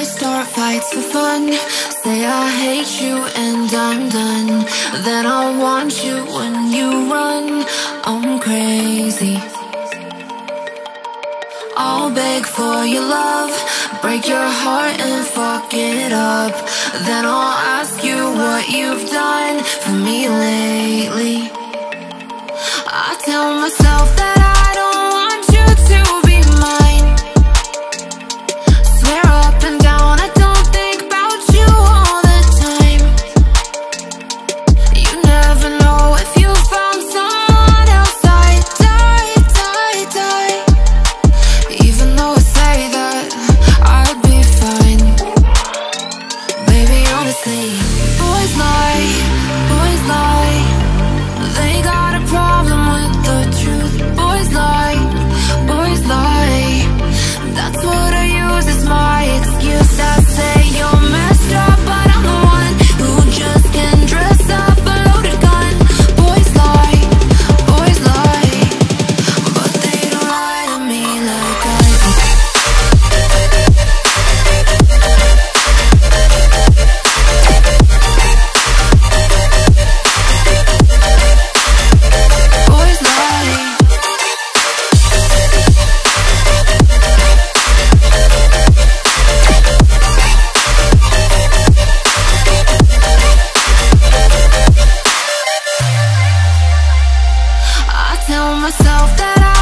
I start fights for fun, say I hate you and I'm done. Then I want you when you run, I'm crazy. I'll beg for your love, break your heart and fuck it up. Then I'll ask you what you've done for me lately. I tell myself that I don't want you to be mine. Swear up and down I don't think about you all the time. You never know if you found someone else. I die, die, die. Even though I say that I'd be fine. Baby, honestly, boys lie, boys lie. They got a problem with the truth. Boys lie, boys lie. That's what I use as my excuse. I say you're messed up, but I'm the one who just can dress up a loaded gun. Boys lie, but they don't lie to me like I do. Boys lie. I tell myself that